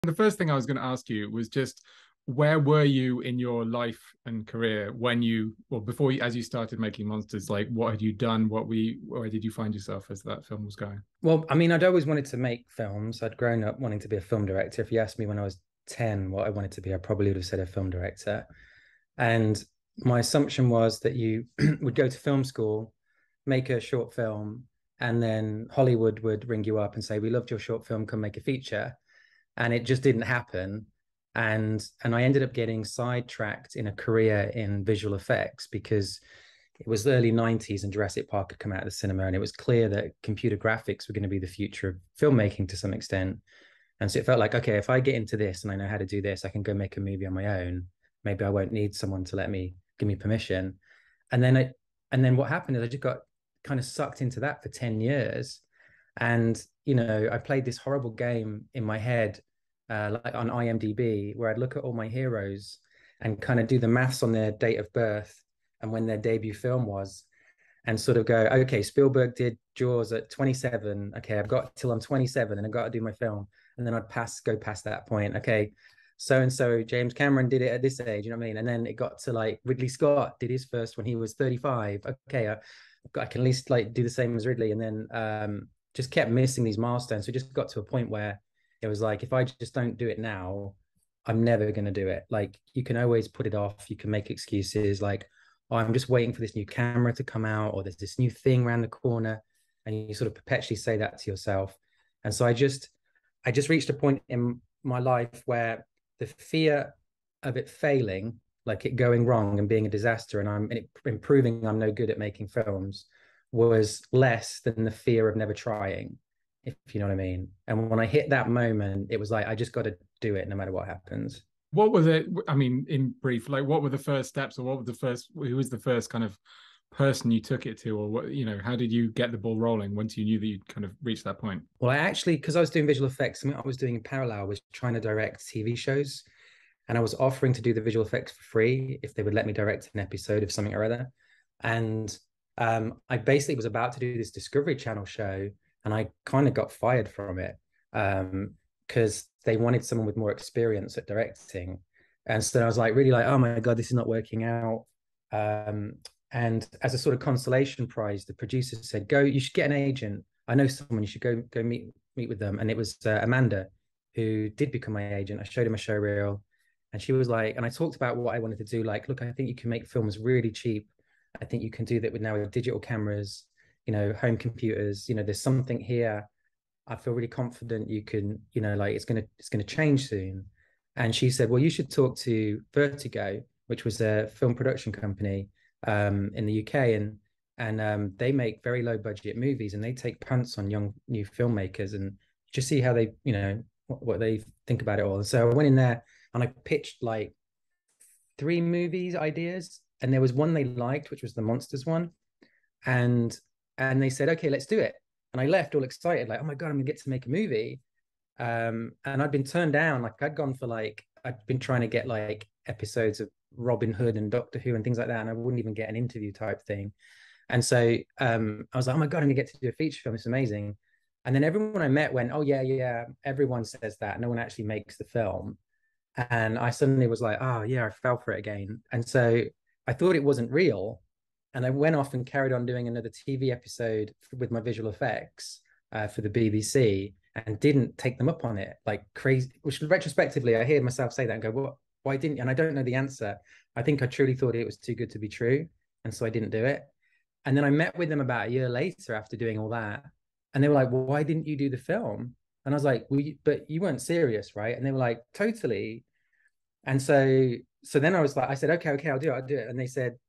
The first thing I was going to ask you was just where were you in your life and career when you, well, before you, as you started making monsters, like what had you done? Where did you find yourself as that film was going? Well, I mean, I'd always wanted to make films. I'd grown up wanting to be a film director. If you asked me when I was 10 what I wanted to be, I probably would have said a film director. And my assumption was that you would go to film school, make a short film, and then Hollywood would ring you up and say, "We loved your short film, come make a feature." And it just didn't happen. And I ended up getting sidetracked in a career in visual effects because it was the early 90s and Jurassic Park had come out of the cinema, and it was clear that computer graphics were going to be the future of filmmaking to some extent. And so it felt like, okay, if I get into this and I know how to do this, I can go make a movie on my own. Maybe I won't need someone to let me give me permission. And then what happened is I just got kind of sucked into that for 10 years. And, I played this horrible game in my head, like on IMDb, where I'd look at all my heroes and kind of do the maths on their date of birth and when their debut film was, and sort of go, okay, Spielberg did Jaws at 27. Okay, I've got till I'm 27 and I've got to do my film. And then I'd go past that point. Okay, so and so James Cameron did it at this age, you know what I mean? And then it got to like Ridley Scott did his first when he was 35. Okay, I can at least like do the same as Ridley. And then just kept missing these milestones. So it just got to a point where it was like, if I just don't do it now, I'm never going to do it. Like, you can always put it off. You can make excuses like, oh, I'm just waiting for this new camera to come out, or there's this new thing around the corner. And you sort of perpetually say that to yourself. And so I just reached a point in my life where the fear of it failing, like it going wrong and being a disaster, and proving I'm no good at making films, was less than the fear of never trying, if you know what I mean. And when I hit that moment, it was like, I just got to do it no matter what happens. What was it? I mean, in brief, like what were the first steps, or what were the first? Who was the first kind of person you took it to, or what? How did you get the ball rolling once you knew that you'd kind of reached that point? Well, I actually, because I was doing visual effects, I mean, I was doing in parallel was trying to direct TV shows, and I was offering to do the visual effects for free if they would let me direct an episode of something or other. And I basically was about to do this Discovery Channel show, and I kind of got fired from it because they wanted someone with more experience at directing. And so I was like, really like, oh my God, this is not working out. Um, and as a sort of consolation prize, the producer said, "Go, you should get an agent. I know someone. You should go meet with them." And it was Amanda, who did become my agent. I showed him a show reel, and she was like, and I talked about what I wanted to do. Like, look, I think you can make films really cheap. I think you can do that with now with digital cameras, home computers. There's something here. I feel really confident you can, like it's gonna change soon. And she said, well, you should talk to Vertigo, which was a film production company in the UK, and they make very low budget movies, and they take punts on young new filmmakers and just see how they, what they think about it all. And so I went in there and I pitched like three movies ideas, and there was one they liked, which was the monsters one, and they said, okay, let's do it. And I left all excited, like, oh my God, I'm gonna get to make a movie. And I'd been turned down. Like, I'd been trying to get like episodes of Robin Hood and Doctor Who and things like that, and I wouldn't even get an interview type thing. And so I was like, oh my God, I'm gonna get to do a feature film. It's amazing. And then everyone I met went, oh yeah, yeah, everyone says that. No one actually makes the film. And I suddenly was like, oh yeah, I fell for it again. And so I thought it wasn't real. And I went off and carried on doing another TV episode with my visual effects for the BBC, and didn't take them up on it like crazy. Which retrospectively, I hear myself say that and go, "What? Why didn't you?" And I don't know the answer. I think I truly thought it was too good to be true, and so I didn't do it. And then I met with them about a year later after doing all that, and they were like, well, "Why didn't you do the film?" And I was like, "Well, but you weren't serious, right?" And they were like, "Totally." And so then I was like, I said, "Okay, okay, I'll do it." And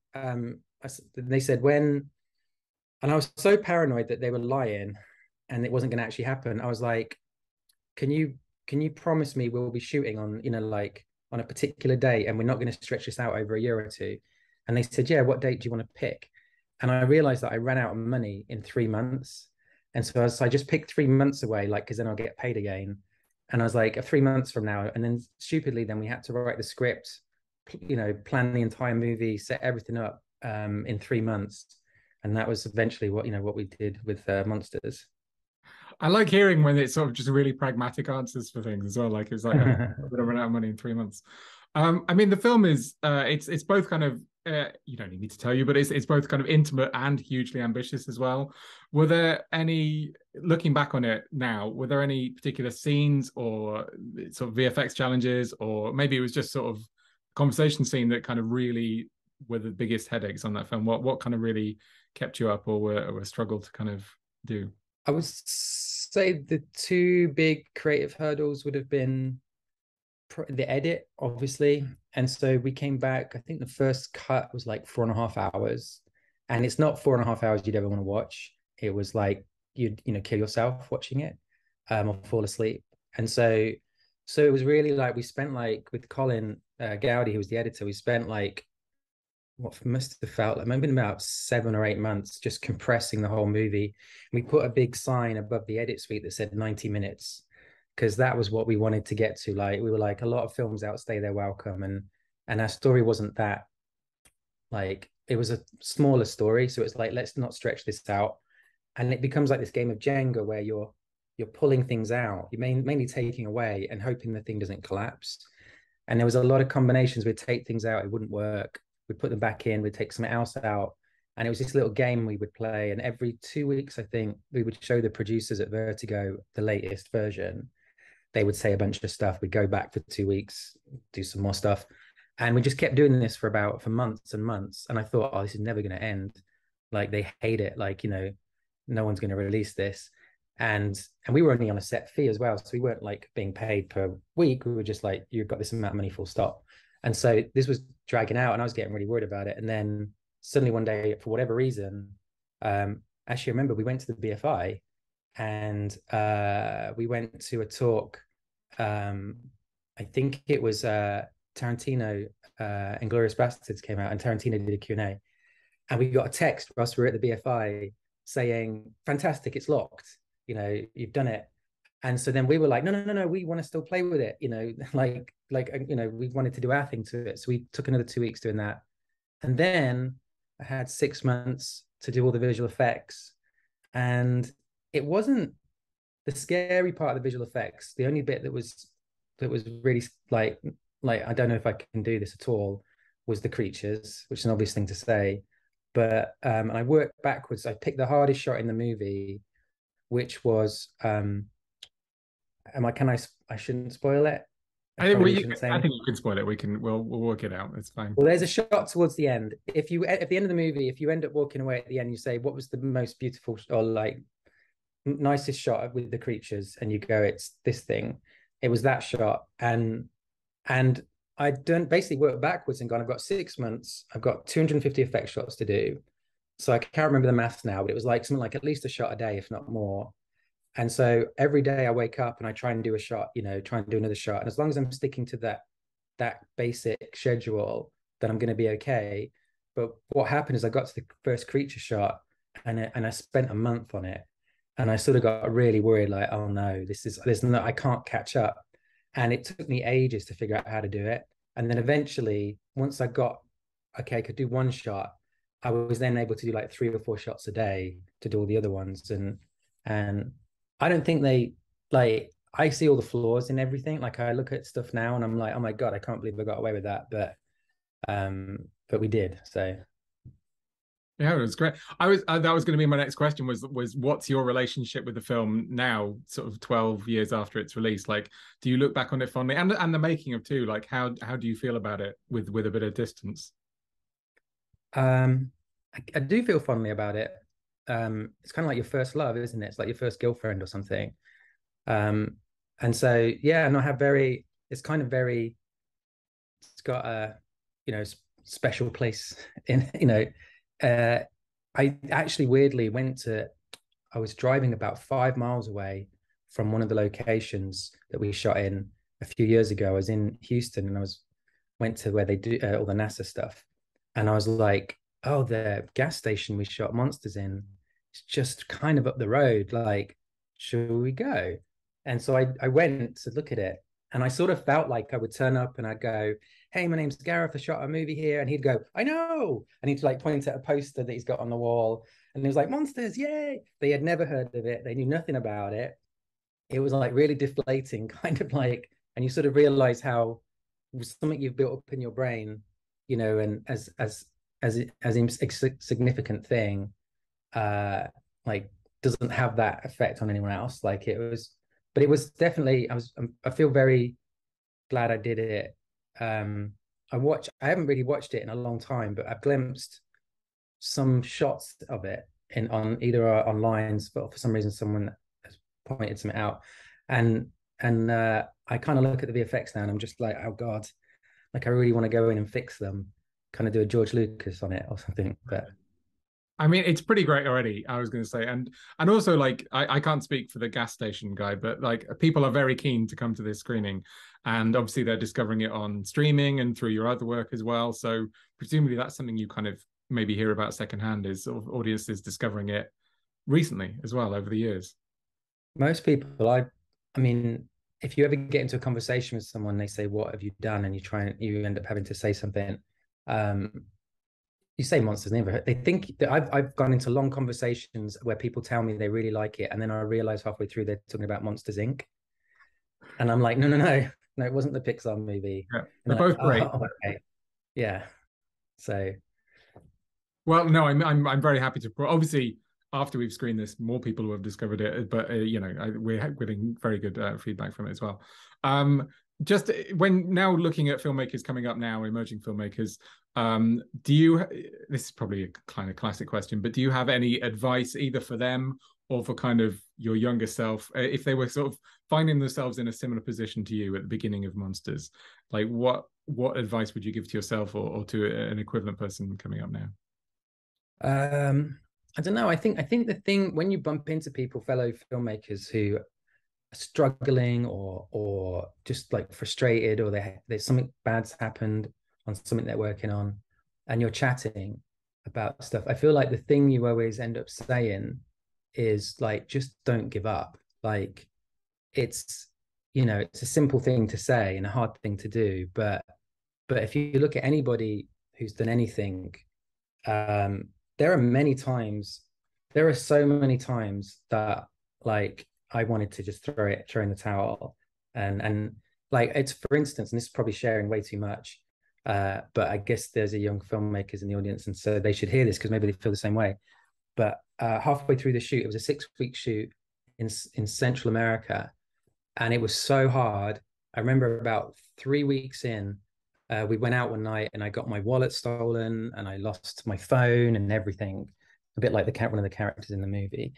they said when, and I was so paranoid that they were lying and it wasn't going to actually happen. I was like, can you promise me we'll be shooting on, like on a particular day, and we're not going to stretch this out over a year or two? And they said, yeah, what date do you want to pick? And I realized that I ran out of money in 3 months. And so I just picked 3 months away, like, because then I'll get paid again. And I was like, 3 months from now. And then stupidly, then we had to write the script, plan the entire movie, set everything up in 3 months. And that was eventually what we did with Monsters. I like hearing when it's sort of just really pragmatic answers for things as well. Like it's like I'm gonna run out of money in 3 months. I mean, the film is it's both kind of you don't need me to tell you, but it's both kind of intimate and hugely ambitious as well. Were there any, looking back on it now, were there any particular scenes or sort of VFX challenges, or maybe it was just sort of conversation scene that kind of really were the biggest headaches on that film? What kind of really kept you up, or were a struggle to kind of do? I would say the two big creative hurdles would have been the edit, obviously. And so we came back, I think the first cut was like 4.5 hours. And it's not 4.5 hours you'd ever want to watch. It was like you'd, kill yourself watching it, or fall asleep. And so it was really like we spent like with Colin Gowdy, who was the editor, we spent like what must have felt like maybe about 7 or 8 months just compressing the whole movie. We put a big sign above the edit suite that said 90 minutes because that was what we wanted to get to. Like we were like, a lot of films outstay their welcome, and our story wasn't that, like it was a smaller story, so it's like, let's not stretch this out. And it becomes like this game of Jenga where you're pulling things out, you're mainly taking away and hoping the thing doesn't collapse. And there was a lot of combinations. We'd take things out, it wouldn't work, we'd put them back in, we'd take something else out. And it was this little game we would play. And every 2 weeks, I think, we would show the producers at Vertigo the latest version. They would say a bunch of stuff. We'd go back for 2 weeks, do some more stuff. And we just kept doing this for months and months. And I thought, oh, this is never going to end. Like they hate it. Like, no one's going to release this. And we were only on a set fee as well. So we weren't like being paid per week. We were just like, you've got this amount of money, full stop. And so this was dragging out and I was getting really worried about it. And then suddenly one day, for whatever reason, actually, I remember we went to the BFI and we went to a talk. I think it was Tarantino, Inglourious Basterds came out and Tarantino did a Q&A. And we got a text whilst we were at the BFI saying, fantastic, it's locked. You've done it. And so then we were like, no, we want to still play with it. We wanted to do our thing to it. So we took another 2 weeks doing that. And then I had 6 months to do all the visual effects. And it wasn't the scary part of the visual effects. The only bit that was really like, I don't know if I can do this at all, was the creatures, which is an obvious thing to say. But I worked backwards. I picked the hardest shot in the movie, which was I shouldn't spoil it. I think you can spoil it. We'll work it out. It's fine. Well, there's a shot towards the end. If you at the end of the movie, if you end up walking away at the end, you say, what was the most beautiful or like nicest shot with the creatures? And you go, it's this thing. It was that shot. And I done basically work backwards and gone, I've got 6 months, I've got 250 effect shots to do. So I can't remember the maths now, but it was like something like at least a shot a day, if not more. And so every day I wake up and I try and do a shot, try and do another shot. And as long as I'm sticking to that basic schedule, then I'm going to be okay. But what happened is I got to the first creature shot and I spent a month on it. And I sort of got really worried, like, oh no, I can't catch up. And it took me ages to figure out how to do it. And then eventually, once I got, okay, I could do one shot, I was then able to do like 3 or 4 shots a day to do all the other ones. And I don't think I see all the flaws in everything. Like I look at stuff now and I'm like, oh my God, I can't believe I got away with that. But we did. So yeah, it was great. That was going to be my next question was what's your relationship with the film now, sort of 12 years after its release? Like, do you look back on it fondly, and the making of too? Like, how do you feel about it with a bit of distance? I do feel fondly about it. It's kind of like your first love, isn't it? It's like your first girlfriend or something. And so yeah, and it's got a special place in I actually weirdly I was driving about 5 miles away from one of the locations that we shot in a few years ago. I was in Houston and went to where they do all the NASA stuff. And I was like, oh, the gas station we shot Monsters in, it's just kind of up the road. Like, should we go? And so I went to look at it. And I sort of felt like I would turn up and I'd go, hey, my name's Gareth, I shot a movie here. And he'd go, I know. And he'd like point at a poster that he's got on the wall. And he was like, Monsters, yay. They had never heard of it. They knew nothing about it. it was like really deflating, kind of like, and you sort of realize how something you've built up in your brain, you know, and as a significant thing, uh, like doesn't have that effect on anyone else. Like it was, but it was definitely, I feel very glad I did it. I haven't really watched it in a long time, but I've glimpsed some shots of it on either online, but for some reason someone has pointed something out, and I kind of look at the VFX now and I'm just like, oh God, like I really want to go in and fix them, kind of do a George Lucas on it or something. But I mean, it's pretty great already, I was going to say. And also, like, I can't speak for the gas station guy, but like people are very keen to come to this screening. And obviously they're discovering it on streaming and through your other work as well. So presumably that's something you kind of maybe hear about secondhand, is sort of audiences discovering it recently as well over the years. most people, I mean, if you ever get into a conversation with someone, they say, "What have you done?" and you end up having to say something. Um, you say Monsters Neighborhood. They think that I've gone into long conversations where people tell me they really like it, and then I realize halfway through they're talking about Monsters Inc. And I'm like, no, it wasn't the Pixar movie. Yeah, And they're both like, great. oh, okay, yeah. So Well, no, I'm very happy to. Obviously, after we've screened this, more people will have discovered it. But you know, we're getting very good feedback from it as well. Just when now looking at filmmakers coming up now, emerging filmmakers, do you? This is probably a kind of classic question, but do you have any advice either for them or for kind of your younger self, if they were sort of finding themselves in a similar position to you at the beginning of Monsters? Like, what advice would you give to yourself or to an equivalent person coming up now? I don't know. I think the thing when you bump into people, fellow filmmakers who are struggling or just like frustrated, or there's something bad's happened on something they're working on, and you're chatting about stuff. I feel like the thing you always end up saying is like, just don't give up. Like it's, it's a simple thing to say and a hard thing to do, but if you look at anybody who's done anything, um, there are so many times that like I wanted to just throw in the towel, and like it's, for instance, and this is probably sharing way too much, but I guess there's a young filmmakers in the audience, and so they should hear this because maybe they feel the same way. But halfway through the shoot, it was a 6-week shoot in Central America, and it was so hard. I remember about 3 weeks in, we went out one night and I got my wallet stolen and I lost my phone and everything, a bit like one of the characters in the movie.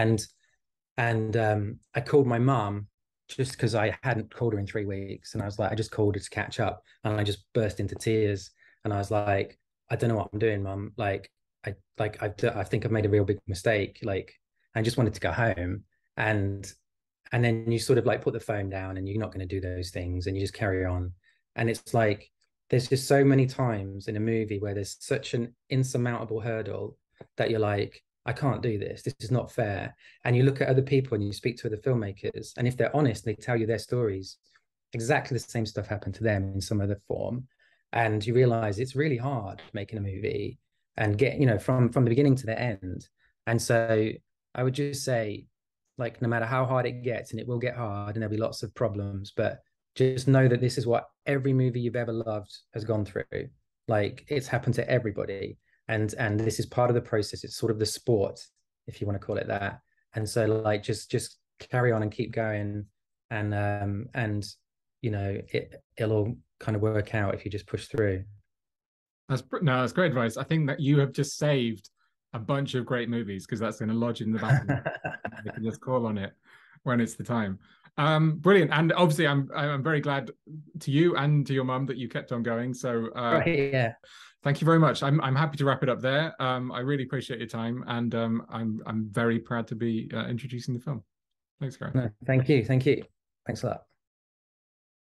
And I called my mom just because I hadn't called her in 3 weeks, and I was like, I just called her to catch up, and I just burst into tears, and I was like, I don't know what I'm doing, mom. Like I think I've made a real big mistake. Like I just wanted to go home, and then you sort of like put the phone down and you're not going to do those things and you just carry on. And it's like there's just so many times in a movie where there's such an insurmountable hurdle that you're like, I can't do this. This is not fair. And you look at other people and you speak to other filmmakers, and if they're honest, they tell you their stories. Exactly the same stuff happened to them in some other form. And you realize it's really hard making a movie and get, from the beginning to the end. And so I would just say, like, no matter how hard it gets, and it will get hard and there'll be lots of problems, but just know that this is what every movie you've ever loved has gone through. Like it's happened to everybody. And this is part of the process. It's sort of the sport, if you want to call it that. And so like just carry on and keep going, and it'll all kind of work out if you just push through. That's great advice. I think that you have just saved a bunch of great movies, because that's going to lodge in the back. They can just call on it when it's the time. Brilliant. And obviously I'm very glad to you and to your mum that you kept on going. So right, yeah. Thank you very much. I'm happy to wrap it up there. I really appreciate your time, and I'm very proud to be introducing the film. Thanks, Gareth. No, thank you. Thanks a lot.